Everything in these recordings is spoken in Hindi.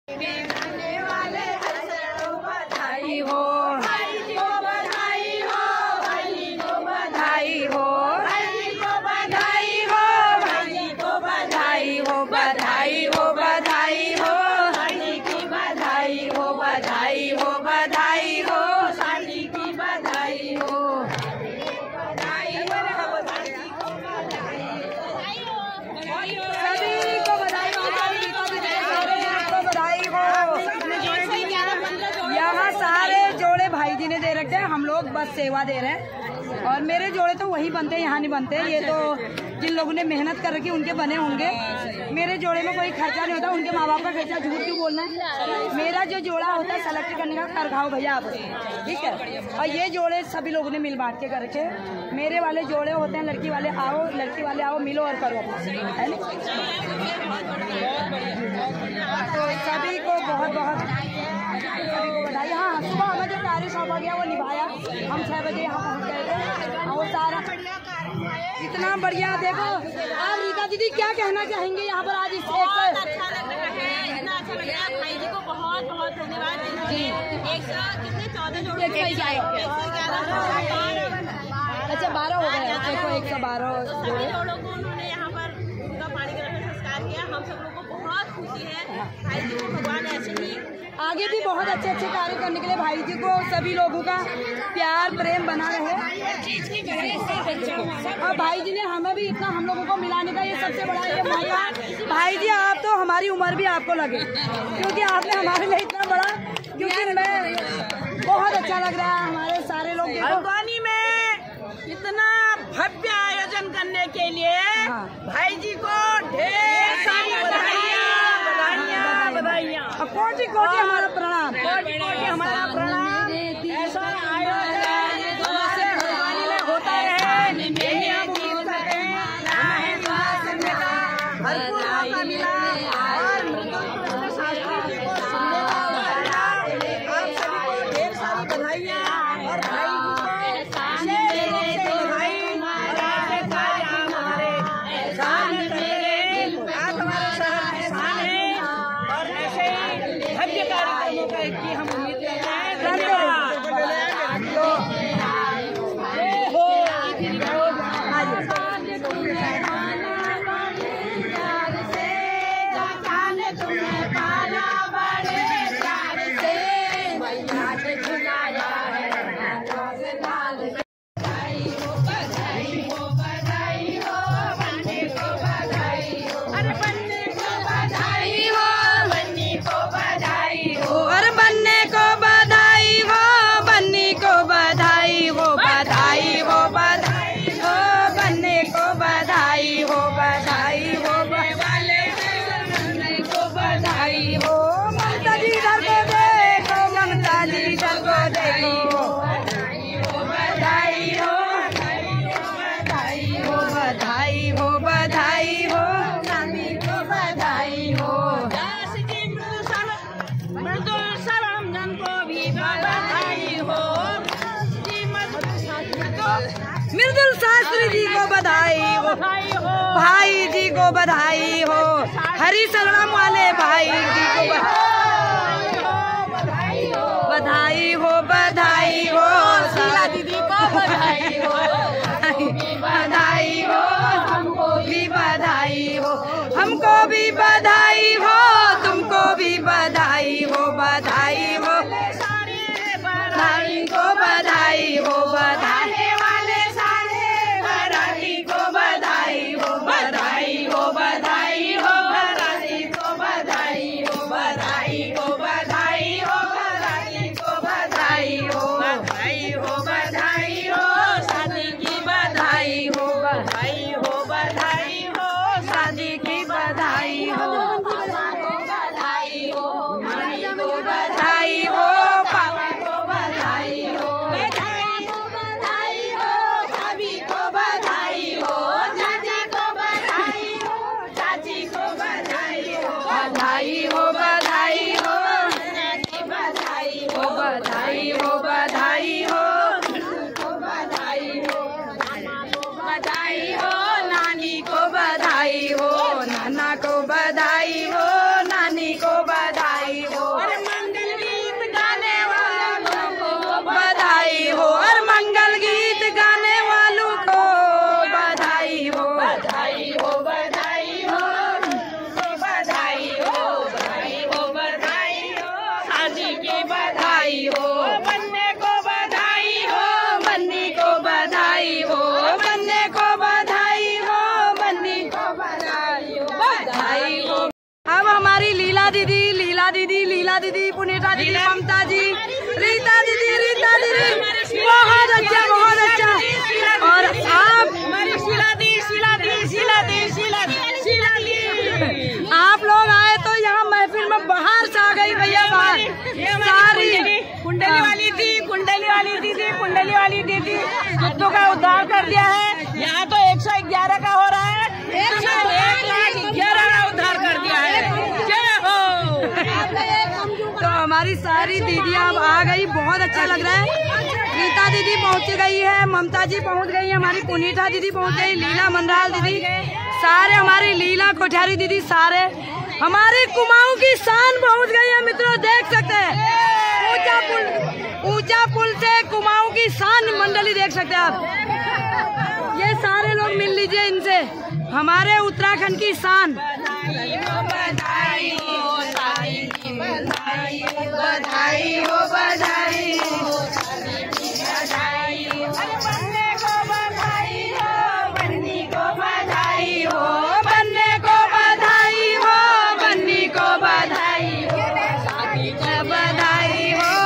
हम लोग बस सेवा दे रहे हैं और मेरे जोड़े तो वही बनते हैं, यहाँ नहीं बनते। ये तो जिन लोगों ने मेहनत कर रखी उनके बने होंगे। मेरे जोड़े में कोई खर्चा नहीं होता, उनके माँ बाप का खर्चा। झूठ क्यों बोलना है? मेरा जो जोड़ा होता है सेलेक्ट करने का कर खाओ भैया आप, ठीक है। और ये जोड़े सभी लोगों ने मिल बांट के कर रखे। मेरे वाले जोड़े होते हैं लड़की वाले आओ, लड़की वाले आओ, मिलो और करो, है ना। तो सभी को बहुत बहुत सभी को बधाई। हाँ, सुबह हमें जो कार्य सौंपा गया वो निभाया। हम 6 बजे यहाँ पहुँच गए थे। वो सारा इतना बढ़िया। देखो आप रीता दीदी क्या कहना चाहेंगे यहाँ पर आज? अच्छा लग रहा है, इतना अच्छा लग रहा है। भाई जी को बहुत बहुत धन्यवाद जी। 114 जोड़े, 111 अच्छा 12 हो गए। देखो 112 सभी जोड़ों को उन्होंने यहाँ पर उनका पानी का संस्कार किया। हम सब लोगों को बहुत खुशी है। भाई जी को भगवान ऐसे ही आगे भी बहुत अच्छे अच्छे कार्य करने के लिए भाई जी को सभी लोगों का प्यार प्रेम बना रहे। और भाई जी ने हमें भी इतना हम लोगों को मिलाने का ये सबसे बड़ा ये मौका। भाई जी आप तो हमारी उम्र भी आपको लगे, क्योंकि आपने हमारे लिए इतना बड़ा, क्योंकि मैं बहुत अच्छा लग रहा है। हमारे सारे लोग हल्द्वानी में इतना भव्य आयोजन करने के लिए भाई जी को ढेर सारी बधाइयाँ। कोटि कोटि हमारा प्रणाम, कोटि कोटि हमारा प्रणाम। ऐसा आयोजन हल्द्वानी में होता है, यही हम उम्मीद करते हैं। भरपूर मौका मिला और मृदुल शास्त्री जी को सुनने का मौका मिला। आप सभी को ढेर सारी बधाइयाँ और भाई जी को विशेष रूप से बधाई। हमारे एहसान तेरे, आप हमारे शहर में एहसान है और ऐसे ही भव्य कार्यक्रमों की हम उम्मीद करते हैं। मृदुल शास्त्री जी को बधाई हो, भाई जी को बधाई हो, हरी संग्राम वाले भाई जी को बधाई हो, बधाई हो, शीला दीदी को बधाई हो, बधाई हो, हमको भी बधाई हो, हमको भी बधाई हो, तुमको भी बधाई हो, बधाई हो, भाई को बधाई हो, बधाई वाले सारे बराती को बधाई हो, बधाई हो, बधाई हो, बराती को बधाई हो, बधाई। दीदी, लीला दीदी, पुनीता दीदी, ममता जी, रीता दीदी, बहुत अच्छा, बहुत अच्छा। और आप आप लोग आए तो यहाँ महफिल में बाहर से आ गई भैया, बाहर सारी कुंडली वाली दीदी, कुंडली वाली दीदी कुत्तों का उद्धार कर दिया है। यहाँ तो 111 का हो रहा है, 111 का उद्धार कर दिया है। जय हो। तो हमारी सारी दीदियाँ अब आ गई, बहुत अच्छा लग रहा है। रीता दीदी पहुँच गई है, ममता जी पहुँच गई है, हमारी पुनीता दीदी पहुँच गई, लीला मनराल दीदी, सारे हमारी लीला कोठारी दीदी, सारे हमारी कुमाऊं की शान पहुँच गई है। मित्रों देख सकते हैं ऊंचा पुल से कुमाऊं की शान मंडली देख सकते हैं आप। ये सारे लोग मिल लीजिए इनसे, हमारे उत्तराखंड की शान। बधाई हो, बधाई हो, बधाई हो, बधाई हो, बनने को बधाई हो, बनने को बधाई हो, बनने को बधाई हो, बनने को बधाई हो, बधाई हो।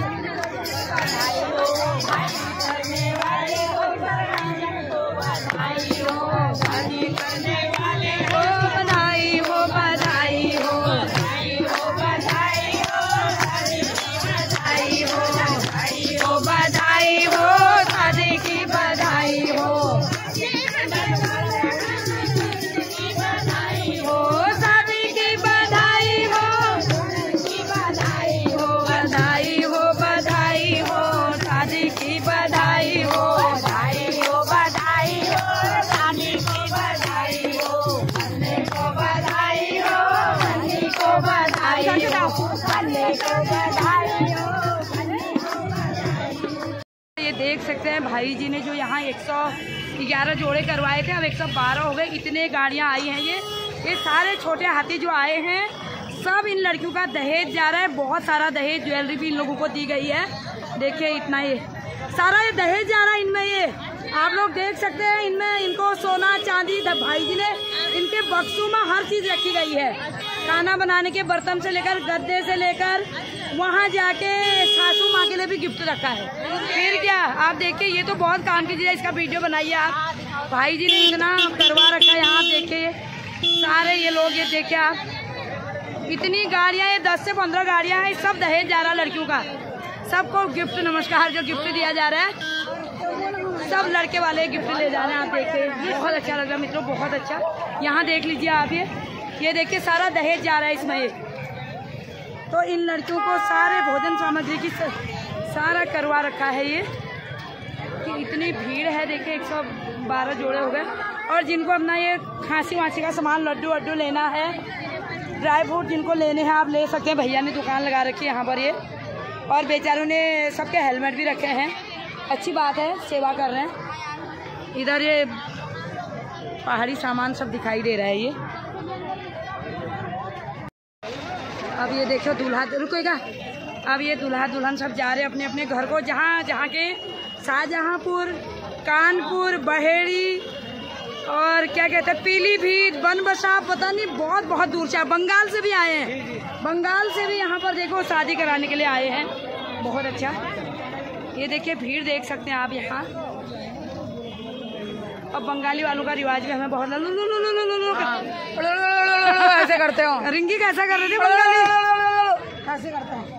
ये देख सकते हैं भाई जी ने जो यहाँ 111 जोड़े करवाए थे, अब 112 हो गए। इतने गाड़ियाँ आई हैं। ये सारे छोटे हाथी जो आए हैं, सब इन लड़कियों का दहेज जा रहा है। बहुत सारा दहेज, ज्वेलरी भी इन लोगों को दी गई है। देखिए इतना, ये सारा ये दहेज जा रहा है इनमें। ये आप लोग देख सकते हैं, इनमें इनको सोना चांदी, भाई जी ने इनके बक्सों में हर चीज रखी गई है। खाना बनाने के बर्तन से लेकर, गद्दे से लेकर, वहाँ जाके सासू माँ के लिए भी गिफ्ट रखा है। फिर क्या, आप देखिए, ये तो बहुत काम की चीज़ है। इसका वीडियो बनाइए आप। भाई जी ने इतना करवा रखा है यहाँ। आप देखिए सारे ये लोग, ये देखिए आप, इतनी गाड़ियाँ, ये 10 से 15 गाड़ियाँ हैं। सब दहेज जा रहा है लड़कियों का। सबको गिफ्ट, नमस्कार, जो गिफ्ट दिया जा रहा है, सब लड़के वाले गिफ्ट ले जा रहे हैं। आप देखिए, बहुत अच्छा लग रहा है मित्रों, बहुत अच्छा। यहाँ देख लीजिए आप, ये देखिए सारा दहेज जा रहा है इसमें। ये तो इन लड़कियों को सारे भोजन सामग्री की सारा करवा रखा है। ये कि इतनी भीड़ है, देखिए 112 जोड़े हो गए। और जिनको अपना ये खांसी वांसी का सामान, लड्डू वड्डू लेना है, ड्राई फ्रूट जिनको लेने हैं, आप ले सकते हैं। भैया ने दुकान लगा रखी है यहाँ पर ये, और बेचारों ने सबके हेलमेट भी रखे हैं। अच्छी बात है, सेवा कर रहे हैं। इधर ये पहाड़ी सामान सब दिखाई दे रहा है। ये अब ये देखो दूल्हा, रुकेगा, अब ये दूल्हा दुल्हन सब जा रहे हैं अपने अपने घर को, जहाँ के शाहजहाँपुर, कानपुर, बहेड़ी और क्या कहते हैं, पीलीभीत, बनबसा, पता नहीं बहुत दूर से, बंगाल से भी आए हैं। बंगाल से भी यहाँ पर देखो शादी कराने के लिए आए हैं। बहुत अच्छा। ये देखिए भीड़ देख सकते हैं आप यहाँ। अब बंगाली वालों का रिवाज भी हमें बहुत ऐसे करते हो। रिंगी कैसा कर रहे थे बंगाली, ऐसे करते हैं।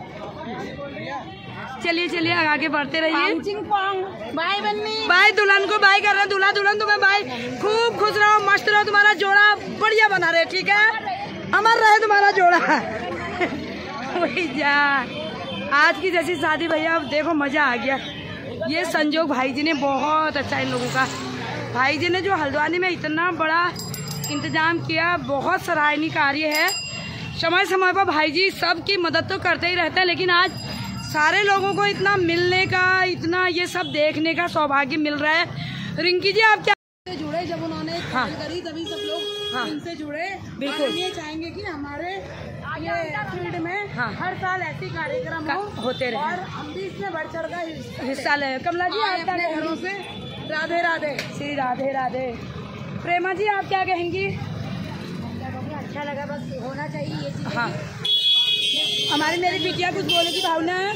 चलिए आगे बढ़ते रहिए। बाय बन्नी, बाय दुल्हन को बाय कर रहे हैं। दूल्हा दुल्हन तुम्हें बाय। खूब खुश रहो, मस्त रहो, तुम्हारा जोड़ा बढ़िया बना रहे, ठीक है, अमर रहे तुम्हारा जोड़ा। वही जा, आज की जैसी शादी भैया, अब देखो मजा आ गया। ये संजोग भाई जी ने बहुत अच्छा, इन लोगों का भाई जी ने जो हल्द्वानी में इतना बड़ा इंतजाम किया, बहुत सराहनीय कार्य है। समय समय पर भाई जी सबकी मदद तो करते ही रहते हैं, लेकिन आज सारे लोगों को इतना मिलने का, इतना ये सब देखने का सौभाग्य मिल रहा है। रिंकी जी आप क्या जुड़े, जब उन्होंने कॉल करी तभी सब लोग इनसे जुड़े। बिल्कुल, ये चाहेंगे कि हमारे ये फील्ड में हर साल ऐसी कार्यक्रम होते रहे और हम भी इसमें बढ़ चढ़ कर हिस्सा ले। कमला जी आप क्या घरों से राधे राधे, श्री राधे राधे। प्रेमा जी आप क्या कहेंगी? अच्छा लगा, बस होना चाहिए ये चीज़। हाँ, हमारी मेरी बिटिया कुछ बोले की भावना है।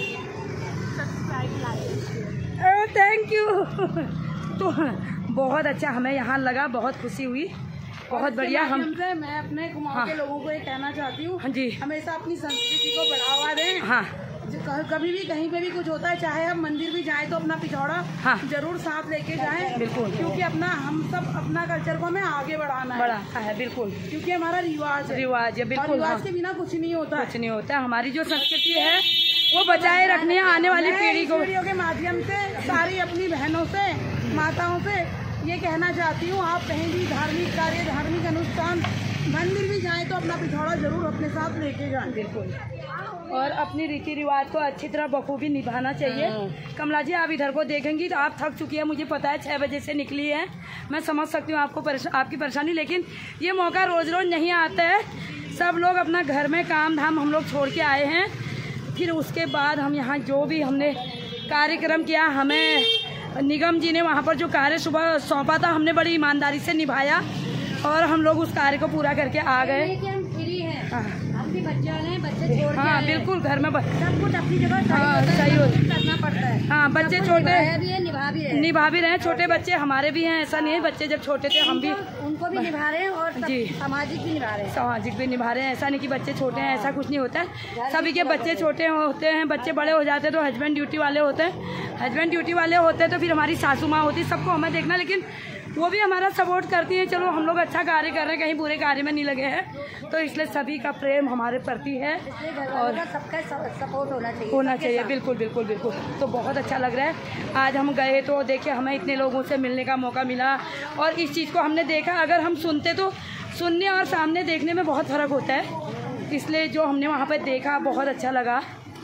Thank you. तो बहुत अच्छा हमें यहाँ लगा, बहुत खुशी हुई, बहुत बढ़िया। मैं अपने कुमाऊं के लोगों को ये कहना चाहती हूँ, हाँ जी, हमेशा अपनी संस्कृति को बढ़ावा दें। हाँ, कभी भी कहीं पे भी कुछ होता है, चाहे हम मंदिर भी जाएं तो अपना पिछौड़ा जरूर साथ लेके जाएं, बिल्कुल, क्योंकि हम सब अपना कल्चर को हमें आगे बढ़ाना है, बिल्कुल, क्योंकि हमारा रिवाज है, बिल्कुल, रिवाज के बिना कुछ नहीं होता, हमारी जो संस्कृति है वो बचाए रखनी है आने वाली पीढ़ियों के माध्यम से। सारी अपनी बहनों से, माताओं से ये कहना चाहती हूँ, आप कहीं भी धार्मिक कार्य, धार्मिक अनुष्ठान, मंदिर भी जाएं तो अपना पिछौड़ा जरूर अपने साथ लेके जाएं, बिल्कुल, और अपनी रीति रिवाज को अच्छी तरह बखूबी निभाना चाहिए। कमला जी, आप इधर को देखेंगी तो आप थक चुकी है, मुझे पता है, 6 बजे से निकली है, मैं समझ सकती हूँ आपकी परेशानी, लेकिन ये मौका रोज रोज नहीं आता है। सब लोग अपना घर में काम धाम हम लोग छोड़ के आए हैं, फिर उसके बाद हम यहाँ जो भी हमने कार्यक्रम किया, हमें निगम जी ने वहाँ पर जो कार्य सुबह सौंपा था, हमने बड़ी ईमानदारी से निभाया और हम लोग उस कार्य को पूरा करके आ गए। हम फ्री हैं, हम भी बच्चे छोड़ के, हाँ बिल्कुल, घर में सब कुछ अपनी जगह सही करना पड़ता है। हाँ, बच्चे छोटे निभा भी रहे हैं, छोटे बच्चे हमारे भी हैं, ऐसा नहीं है, बच्चे जब छोटे थे हम भी उनको भी निभा रहे हैं और जी सामाजिक भी निभा रहे हैं, ऐसा नहीं कि बच्चे छोटे हैं, ऐसा कुछ नहीं होता है। सभी के बच्चे छोटे होते हैं, बच्चे बड़े हो जाते हैं तो हस्बैंड ड्यूटी वाले होते हैं, तो फिर हमारी सासू माँ होती, सबको हमें देखना, लेकिन वो भी हमारा सपोर्ट करती हैं। चलो, हम लोग अच्छा कार्य कर रहे हैं, कहीं बुरे कार्य में नहीं लगे हैं, तो इसलिए सभी का प्रेम हमारे प्रति है और सबका सपोर्ट होना चाहिए। बिल्कुल बिल्कुल बिल्कुल। तो बहुत अच्छा लग रहा है। आज हम गए तो देखिए, हमें इतने लोगों से मिलने का मौका मिला और इस चीज़ को हमने देखा। अगर हम सुनते तो सुनने और सामने देखने में बहुत फ़र्क होता है, इसलिए जो हमने वहाँ पर देखा बहुत अच्छा लगा।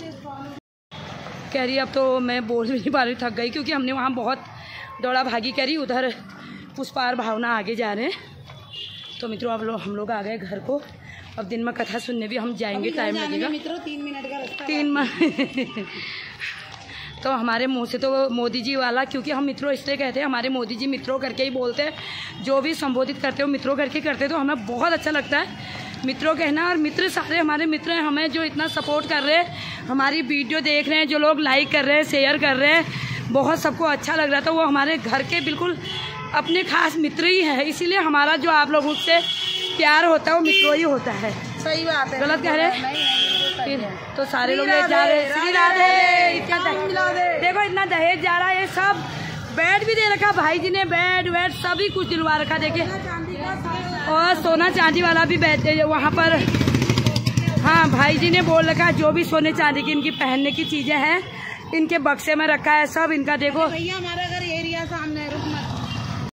कह रही अब तो मैं बोल भी नहीं पा रही, थक गई, क्योंकि हमने वहाँ बहुत दौड़ा भागी करी। उधर पुष्पार भावना आगे जा रहे हैं। तो मित्रों, अब हम लोग आ गए घर को। अब दिन में कथा सुनने भी हम जाएंगे, टाइम लगेगा मित्रों, 3 मिनट का रास्ता, 3 तो हमारे मुंह से तो मोदी जी वाला, क्योंकि हम मित्रों इसलिए कहते हैं, हमारे मोदी जी मित्रों करके ही बोलते हैं, जो भी संबोधित करते हो मित्रों करके करते, तो हमें बहुत अच्छा लगता है मित्रों कहना। और मित्र सारे हमारे मित्र हैं, हमें जो इतना सपोर्ट कर रहे हैं, हमारी वीडियो देख रहे हैं, जो लोग लाइक कर रहे हैं, शेयर कर रहे हैं, बहुत सबको अच्छा लग रहा था। वो हमारे घर के बिल्कुल अपने खास मित्र ही है, इसीलिए हमारा जो आप लोगों से प्यार होता है वो मित्रों ही होता है। सही बात है, गलत कह रहे हैं फिर तो सारे लोग ले जा रहे। श्री राधे। इतना देखो, इतना दहेज जा रहा है, ये सब बेड भी दे रखा भाई जी ने, बेड वेड सभी कुछ दिलवा रखा, देखिए, और सोना चांदी वाला भी बैठे वहाँ पर। हाँ, भाई जी ने बोल रखा जो भी सोने चांदी की इनकी पहनने की चीजें हैं इनके बक्से में रखा है सब। इनका देखो, भैया हमारा